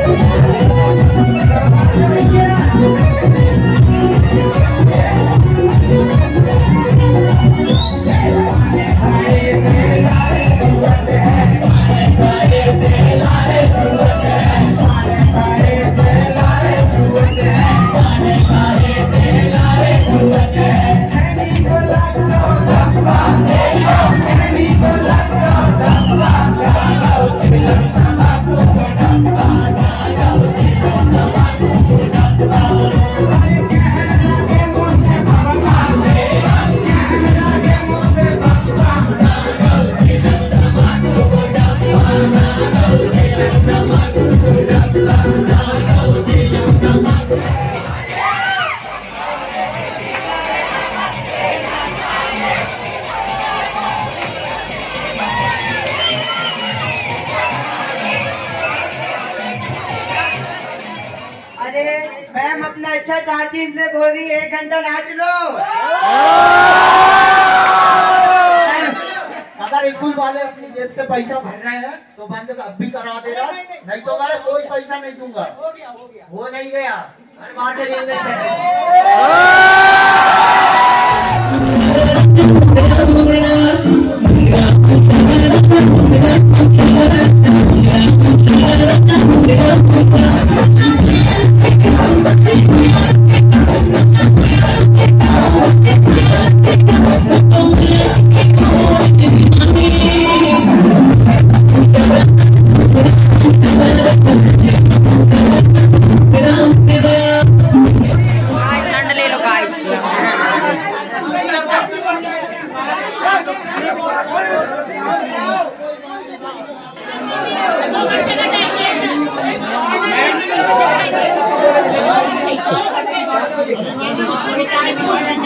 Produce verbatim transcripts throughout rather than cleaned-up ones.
Ma'am अपना अच्छा चाहती इसलिए बोली एक घंटा नाच लो। अगर स्कूल वाले अपनी जेब से पैसा भर रहे हैं तो बंद अब भी करवा दे रहा, नहीं तो मैं कोई पैसा नहीं दूंगा। हो गया हो गया हो नहीं गया, अरे बाहर चले गए।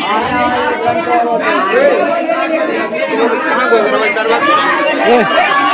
कहाँ बोल रहा है?